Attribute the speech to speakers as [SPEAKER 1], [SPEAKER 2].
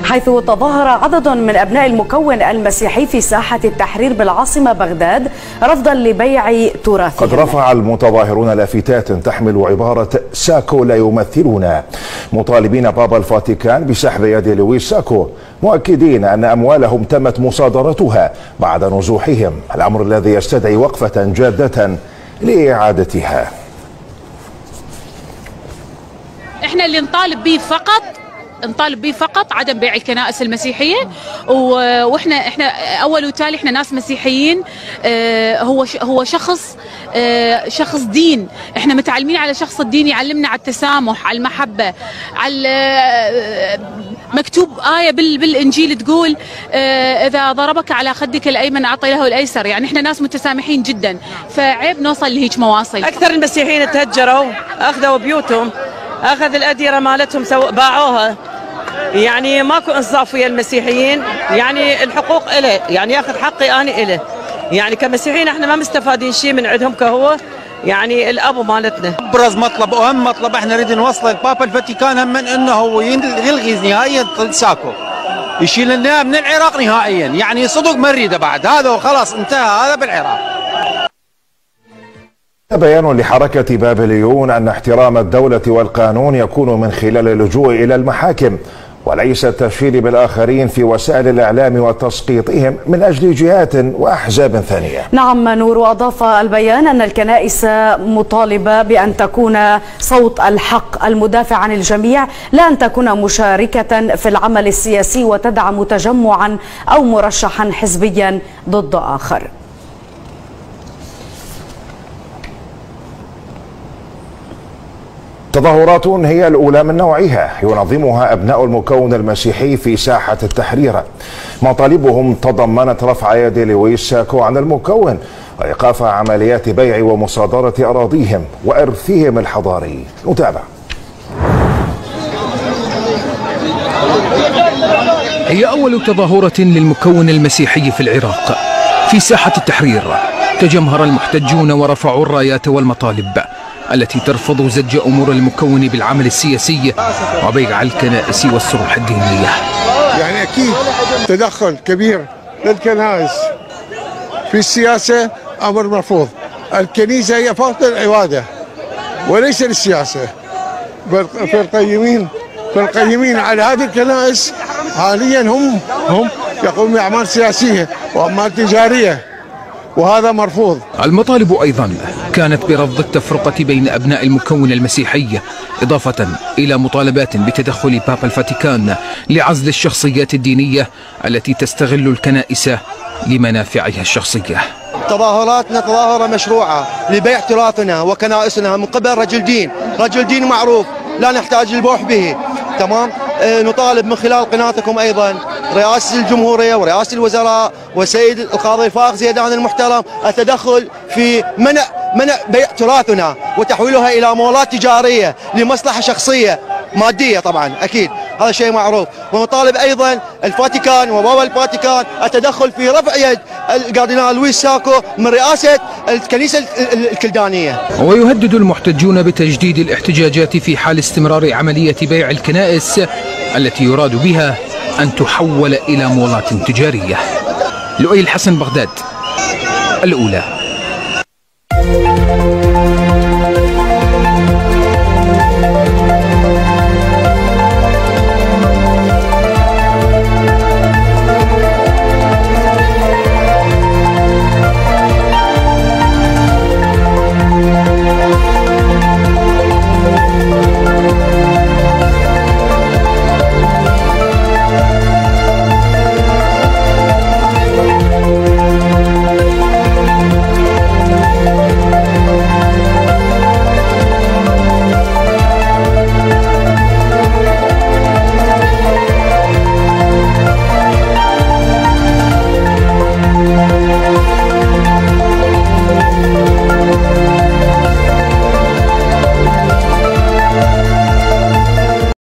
[SPEAKER 1] حيث تظاهر عدد من أبناء المكون المسيحي في ساحة التحرير بالعاصمة بغداد رفضا لبيع تراثهم.
[SPEAKER 2] قد رفع المتظاهرون لافتات تحمل عبارة ساكو لا يمثلنا، مطالبين بابا الفاتيكان بسحب يد لويس ساكو، مؤكدين أن أموالهم تمت مصادرتها بعد نزوحهم، الأمر الذي يستدعي وقفة جادة لإعادتها.
[SPEAKER 3] احنا اللي نطالب به فقط عدم بيع الكنائس المسيحيه، واحنا اول وتالي احنا ناس مسيحيين. هو شخص دين، احنا متعلمين على شخص الدين يعلمنا على التسامح، على المحبه، على مكتوب آية بالإنجيل تقول إذا ضربك على خدك الأيمن أعطي له الأيسر. يعني إحنا ناس متسامحين جدا، فعيب نوصل لهيج مواصل.
[SPEAKER 4] أكثر المسيحيين تهجروا، أخذوا بيوتهم، أخذ الأديرة مالتهم باعوها. يعني ماكو إنصاف ويا المسيحيين، يعني الحقوق إله، يعني ياخذ حقي أنا إله. يعني كمسيحيين إحنا ما مستفادين شيء من عندهم كهو يعني الأبو مالتنا.
[SPEAKER 5] أبرز مطلب وأهم مطلب احنا نريد نوصله لبابا الفاتيكان هم من أنه يلغي نهائيا ساكو، يشيل لنا من العراق نهائيا. يعني صدق ما نريده بعد هذا وخلاص انتهى هذا بالعراق.
[SPEAKER 2] بيان لحركة بابليون أن احترام الدولة والقانون يكون من خلال اللجوء إلى المحاكم وليس التشهير بالآخرين في وسائل الإعلام وتسقيطهم من أجل جهات وأحزاب ثانية.
[SPEAKER 1] نعم نور، وأضاف البيان أن الكنائس مطالبة بأن تكون صوت الحق المدافع عن الجميع، لا أن تكون مشاركة في العمل السياسي وتدعم تجمعا أو مرشحا حزبيا ضد آخر.
[SPEAKER 2] تظاهرات هي الأولى من نوعها ينظمها أبناء المكون المسيحي في ساحة التحرير. مطالبهم تضمنت رفع يد لويس ساكو عن المكون وإيقاف عمليات بيع ومصادرة أراضيهم وإرثهم الحضاري. نتابع.
[SPEAKER 6] هي أول تظاهرة للمكون المسيحي في العراق. في ساحة التحرير تجمهر المحتجون ورفعوا الرايات والمطالب التي ترفض زج أمور المكون بالعمل السياسي وبيع الكنائس والصروح الدينية.
[SPEAKER 7] يعني أكيد تدخل كبير للكنائس في السياسة أمر مرفوض. الكنيسة هي فقط العبادة وليس للسياسة. فالقيمين على هذه الكنائس حاليا هم يقومون بأعمال سياسية وأعمال تجارية، وهذا مرفوض.
[SPEAKER 6] المطالب أيضا كانت برفض التفرقة بين أبناء المكون المسيحي، إضافة إلى مطالبات بتدخل بابا الفاتيكان لعزل الشخصيات الدينية التي تستغل الكنائس لمنافعها الشخصية.
[SPEAKER 8] تظاهراتنا تظاهرة مشروعة لبيع تراثنا وكنائسنا من قبل رجل دين معروف لا نحتاج البوح به. تمام. نطالب من خلال قناتكم أيضا رئاسة الجمهورية ورئاسة الوزراء والسيد القاضي الفائق زيدان المحترم التدخل في منع بيع تراثنا وتحويلها إلى مولات تجارية لمصلحة شخصية مادية. طبعا أكيد هذا شيء معروف. ونطالب أيضا الفاتيكان وبابا الفاتيكان التدخل في رفع يد الكاردينال لويس ساكو من رئاسة الكنيسة الكلدانية.
[SPEAKER 6] ويهدد المحتجون بتجديد الاحتجاجات في حال استمرار عملية بيع الكنائس التي يراد بها أن تحول إلى مولات تجارية. لؤي الحسن، بغداد، الأولى.